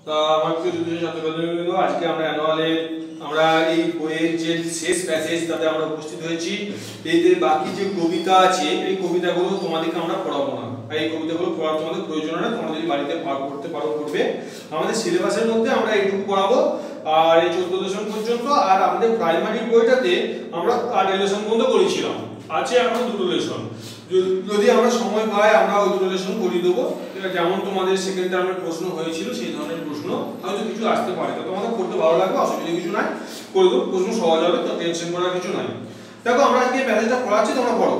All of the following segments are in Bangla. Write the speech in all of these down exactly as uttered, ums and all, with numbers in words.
তা আমার প্রিয় যুদ্ধ ছাত্রছাত্রীবৃন্দ, আজকে আমরা অ্যানুয়ালে আমরা এই বইয়ের যে শেষ প্যাসেজ তাতে আমরা উপস্থিত হয়েছি। এই যে বাকি যে কবিতা আছে এই কবিতাগুলো তোমাদেরকে আমরা পড়াবো না, এই কবিতাগুলো পড়ার তোমাদের প্রয়োজন হয় না, তোমরা যদি বাড়িতে পার করতে পারো করবে। আমাদের সিলেবাসের মধ্যে আমরা এইটুকু পড়াবো আর এই চোদ্দ লেসন পর্যন্ত। আর আমাদের প্রাইমারি বইটাতে আমরা আট লেসন পর্যন্ত করেছিলাম, আছে এখন দুটো লেসন। যদি আমরা সময় পাই আমরা ওই দুটো লেসন করিয়ে দেবো। যেমন তোমাদের সেকেন্ড টার্মের প্রশ্ন হয়েছিল সেই ধরনের প্রশ্ন হয়তো কিছু আসতে পারে, তো তোমাদের পড়তে ভালো লাগবে, অসুবিধা কিছু নাই, করে দেবো। প্রশ্ন সহজ হবে, তো টেনশন করার কিছু নাই। দেখো আমরা আজকে প্যাসেজটা পড়াচ্ছি, তোমরা পড়ো।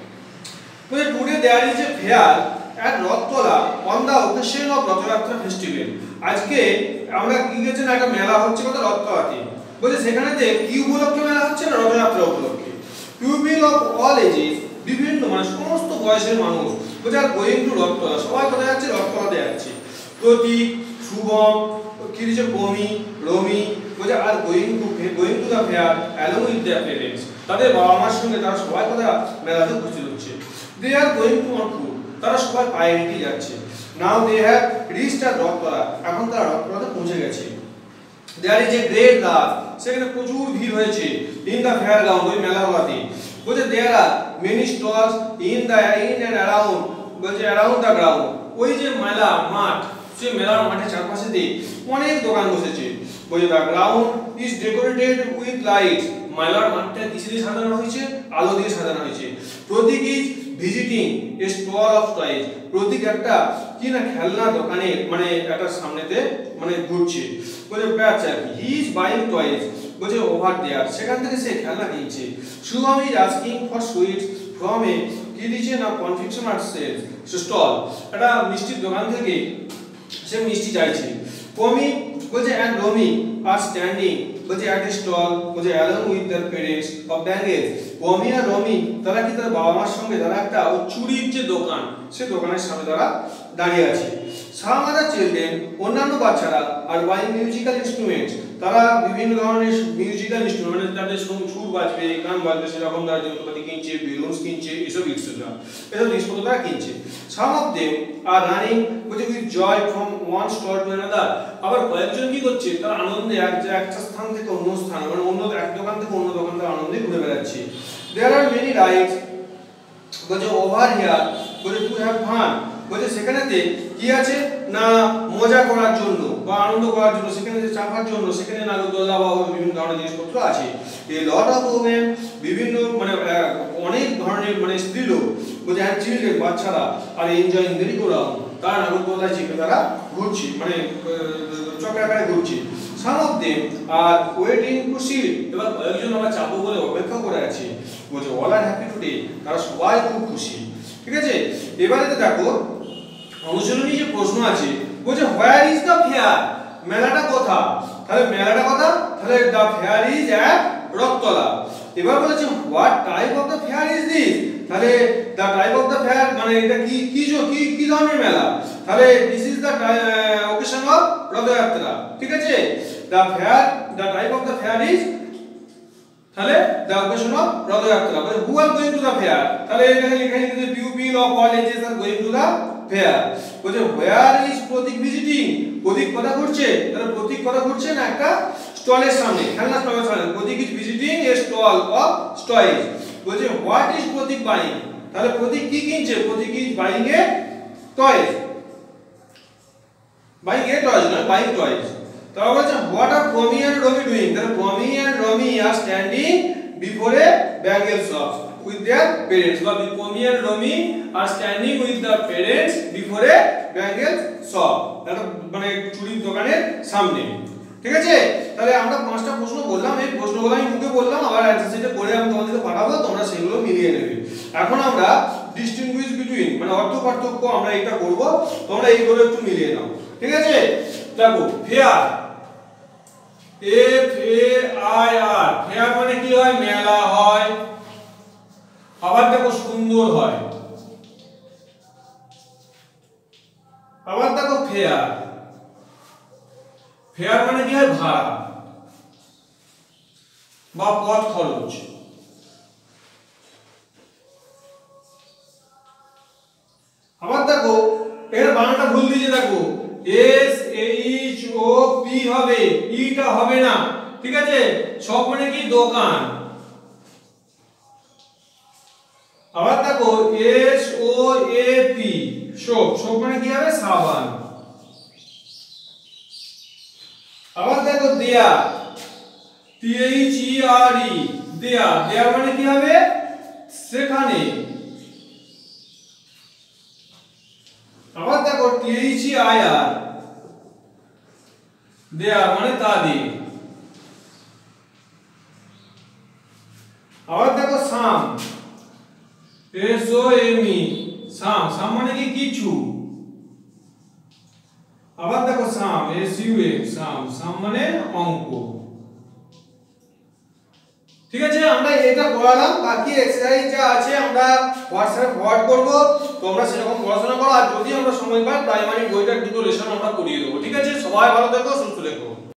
Today there is a fair at Rathtala on the occasion of Rathayatra festival. আজকে আমরা কি গেছে না একটা মেলা হচ্ছে কত রথতলাতে, বলছে সেখানেতে কি উপলক্ষে মেলা হচ্ছে না রথযাত্রা উপলক্ষে। পিপল অফ অল এজেস, বিভিন্ন মানে সমস্ত বয়সের মানুষ বলছে আর গোয়িং টু রথতলা, সবাই কোথায় যাচ্ছে রথতলাতে যাচ্ছে। প্রতীক, শুভম, কি দিচ্ছে কমি, রমি বলছে are going to going to the fair along with their parents, তাদের বাবা মার সঙ্গে তারা সবাই কোথায় মেলাতে উপস্থিত হচ্ছে। They are going to on foot, তারা সবাই পায়ে হেঁটে যাচ্ছে। নাও দে হ্যাভ রিচড আট রথতলা, এখন তারা রথতলাতে পৌঁছে গেছে। দেয়ার ইজ এ গ্রেট লাভ, সেখানে প্রচুর ভিড় হয়েছে। ইন দ্য ফেয়ার গ্রাউন্ড, ওই মেলা হওয়াতে বলছে there are many stalls in the in and around, বলছে অ্যারাউন্ড দ্য গ্রাউন্ড, ওই যে মেলা মাঠ, সেই মেলার মাঠের চারপাশে দিয়ে অনেক দোকান বসেছে। বলছে the ground is decorated with lights, মেলার মাঠটা কিসে দিয়ে সাজানো হয়েছে? আলো দিয়ে সাজানো হয়েছে। Pratik is visiting a stall of toys, Pratik একটা কি না খেলনা দোকানে মানে একটা সামনেতে মানে ঘুরছে। বলে বাচ্চা হি ইজ বাইং টয়েস, বলছে ওভার দেয়ার, সেখান থেকে সে খেলনা কিনছে। Shubham is asking for sweets from a কি দিচ্ছে না কনফেকশনার সেলস স্টল, একটা মিষ্টির দোকান থেকে সে মিষ্টি চাইছে। কমি বলছে এন্ড রমি আর স্ট্যান্ডিং, বলছে এট এ স্টল, বলছে along with their parents of bangles. Komi আর রমি তারা কি তার বাবা মার সঙ্গে তারা একটা ও চুরির যে দোকান সে দোকানের সামনে তারা দাঁড়িয়ে আছে। সাম আদার চিলড্রেন, অন্যান্য বাচ্চারা আর বাইং মিউজিক্যাল ইনস্ট্রুমেন্টস, তারা বিভিন্ন ধরনের মিউজিক্যাল ইনস্ট্রুমেন্ট মানে তাদের সুর বাজবে গান বাজবে সেরকম তারা যন্ত্রপাতি কিনছে, বেলুনস কিনছে, এসব এক্সেট্রা, এসব জিনিসপত্র তারা কিনছে। Some of them are running বলছে with joy from one stall to another, আবার কয়েকজন কি করছে তারা আনন্দে এক একটা স্থান থেকে অন্য স্থানে মানে অন্য এক দোকান থেকে অন্য দোকান তারা আনন্দে ঘুরে বেড়াচ্ছে। দেয়ার আর মেনি রাইডস, বলছে ওভার হিয়ার, বলছে টু হ্যাভ ফান, বলছে সেখানেতে কি আছে না মজা করার জন্য বা আনন্দ করার জন্য, সেখানে চাপার জন্য সেখানে নাগরদোলা বা বিভিন্ন ধরনের জিনিসপত্র আছে। এই লট অফ ওমেন, বিভিন্ন মানে অনেক ধরনের মানে স্ত্রী লোক, বলছে হ্যাঁ চিলড্রেন বাচ্চারা are enjoying merry go round, তারা নাগরদোলায় চেপে তারা ঘুরছে মানে চক্রাকারে ঘুরছে। Some of them are waiting to sit, এবার কয়েকজন আবার চাপো বলে অপেক্ষা করে আছে। বলছে অল আর হ্যাপি টুডে, তারা সবাই খুব খুশি। ঠিক আছে, এবারে দেখো অনুশীলনী যে প্রশ্ন আছে বলছে হোয়ার ইজ দ্য ফেয়ার, মেলাটা কোথা? তাহলে মেলাটা কোথা? তাহলে the fair is at Rathtala. এবার বলেছে what type of the fair is this, তাহলে the type of the fair মানে এটা কি কি কি কি ধরনের মেলা, তাহলে this is the occasion of Rathayatra. ঠিক আছে, the fair the type of the fair is, তাহলে দ্য ওকেশন অফ রথযাত্রা। মানে who are going to the fair, তাহলে এখানে লেখা আছে people of all ages R going to the fair. বলছে হোয়ার ইজ প্রতীক ভিজিটিং, প্রতীক কথা ঘুরছে, তাহলে প্রতীক কথা ঘুরছে না একটা স্টলের সামনে খেলনা স্টলের সামনে, Pratik is visiting a stall of toys. বলছে হোয়াট ইজ প্রতীক বাইং, তাহলে প্রতীক কি কিনছে? Pratik is buying a toys, buying a toys না বাইং টয়েস। তারপর বলছে what are Promi and Romi doing, তাহলে Promi and Romi are standing before a bangle shop with their parents, বা Promi and Romi are standing with the parents before a bangle shop, এটা মানে চুরির দোকানের সামনে। ঠিক আছে, তাহলে আমরা পাঁচটা প্রশ্ন বললাম, এই প্রশ্নগুলো আমি মুখে বললাম, আবার অ্যান্সার শিটে করে আমি তোমাদেরকে পাঠাবো, তোমরা সেগুলো মিলিয়ে নেবে। এখন আমরা ডিস্টিংগুইশ বিটুইন মানে অর্থ পার্থক্য আমরা এটা করব, তোমরা এইগুলো একটু মিলিয়ে নাও। ঠিক আছে, দেখো fair, F A I R, fair মানে কি হয়? মেলা হয়। আবার দেখো সুন্দর হয়, আবার দেখো ফেয়ার, ফেয়ার মানে কি হয়? ভাড়া বা পথ খরচ। আবার দেখো এর বানানটা ভুল দিয়েছে, দেখো এস এইচ ও ইটা হবে না, ঠিক আছে। শপ মানে কি দোকান। আবার দেখো S O A P shop, shop মানে কি হবে সাবান। আবার দেখো দেয়া টি এইচ ই আর ই দেয়া, দেয়া মানে কি হবে সেখানে। আবার দেখো টি এইচ ই আই আর দেয়া মানে তাদের। আবার দেখো সাম এস ও এম ই সাম, সাম মানে কি কিছু। আবার দেখো sum S U M sum, sum মানে অঙ্ক। ঠিক আছে, আমরা এটা পড়ালাম, বাকি এক্সারসাইজ যা আছে আমরা হোয়াটসঅ্যাপে ফরওয়ার্ড করব, তোমরা সেরকম পড়াশোনা করো। আর যদি আমরা সময় পাই প্রাইমারি বইটার দুটো লেসন আমরা করিয়ে দেবো। ঠিক আছে, সবাই ভালো থেকো, সুস্থ থেকো।